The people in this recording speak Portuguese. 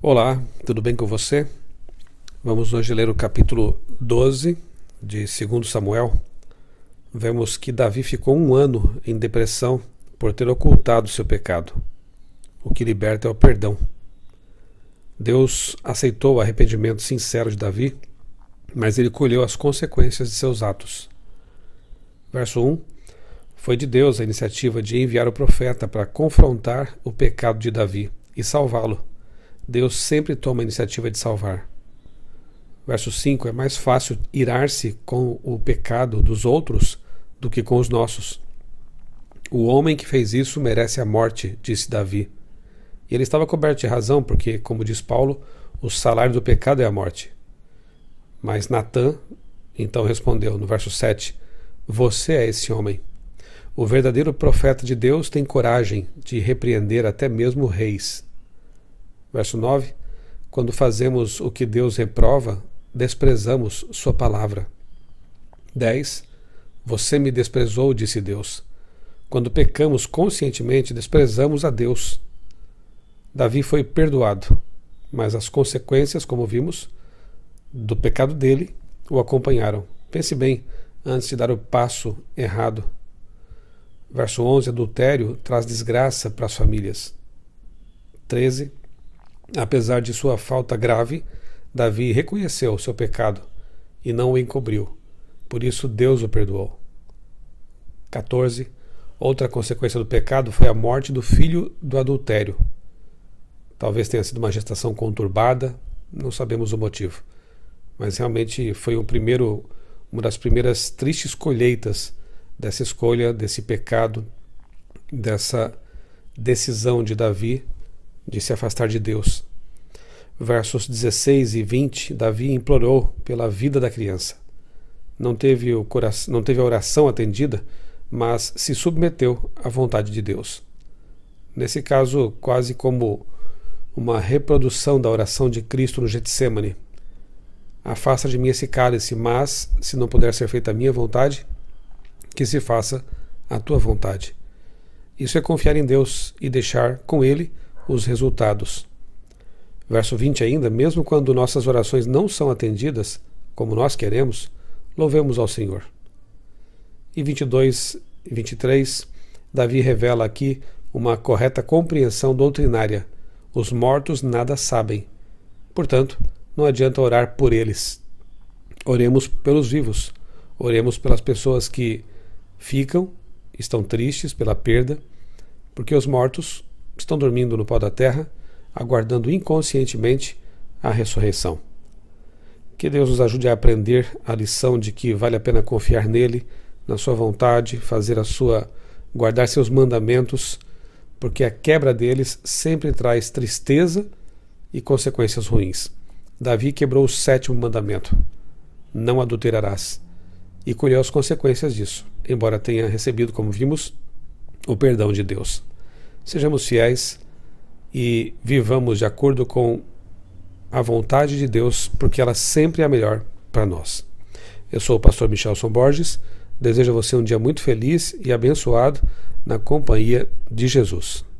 Olá, tudo bem com você? Vamos hoje ler o capítulo 12 de 2 Samuel. Vemos que Davi ficou 1 ano em depressão por ter ocultado seu pecado. O que liberta é o perdão. Deus aceitou o arrependimento sincero de Davi, mas ele colheu as consequências de seus atos. Verso 1. Foi de Deus a iniciativa de enviar o profeta para confrontar o pecado de Davi e salvá-lo. Deus sempre toma a iniciativa de salvar. Verso 5. É mais fácil irar-se com o pecado dos outros do que com os nossos. O homem que fez isso merece a morte, disse Davi. E ele estava coberto de razão, porque, como diz Paulo, o salário do pecado é a morte. Mas Natã então respondeu no verso 7, você é esse homem. O verdadeiro profeta de Deus tem coragem de repreender até mesmo reis. Verso 9, quando fazemos o que Deus reprova, desprezamos sua palavra. 10, você me desprezou, disse Deus. Quando pecamos conscientemente, desprezamos a Deus. Davi foi perdoado, mas as consequências, como vimos, do pecado dele o acompanharam. Pense bem antes de dar o passo errado. Verso 11, adultério traz desgraça para as famílias. 13, apesar de sua falta grave, Davi reconheceu seu pecado e não o encobriu. Por isso Deus o perdoou. 14, outra consequência do pecado foi a morte do filho do adultério. Talvez tenha sido uma gestação conturbada, não sabemos o motivo. Mas realmente foi uma das primeiras tristes colheitas dessa escolha, desse pecado, dessa decisão de Davi de se afastar de Deus. Versos 16 e 20, Davi implorou pela vida da criança. Não teve a oração atendida, mas se submeteu à vontade de Deus. Nesse caso, quase como uma reprodução da oração de Cristo no Getsêmani. Afasta de mim esse cálice, mas, se não puder ser feita a minha vontade, que se faça a tua vontade. Isso é confiar em Deus e deixar com Ele os resultados. Verso 20 ainda, mesmo quando nossas orações não são atendidas como nós queremos, louvemos ao Senhor. E 22 e 23, Davi revela aqui uma correta compreensão doutrinária. Os mortos nada sabem. Portanto, não adianta orar por eles. Oremos pelos vivos. Oremos pelas pessoas que estão tristes pela perda, porque os mortos estão dormindo no pó da terra, aguardando inconscientemente a ressurreição. Que Deus nos ajude a aprender a lição de que vale a pena confiar nele, na sua vontade, guardar seus mandamentos, porque a quebra deles sempre traz tristeza e consequências ruins. Davi quebrou o 7º mandamento, não adulterarás, e colheu as consequências disso, embora tenha recebido, como vimos, o perdão de Deus. Sejamos fiéis e vivamos de acordo com a vontade de Deus, porque ela sempre é a melhor para nós. Eu sou o pastor Michelson Borges, desejo a você um dia muito feliz e abençoado na companhia de Jesus.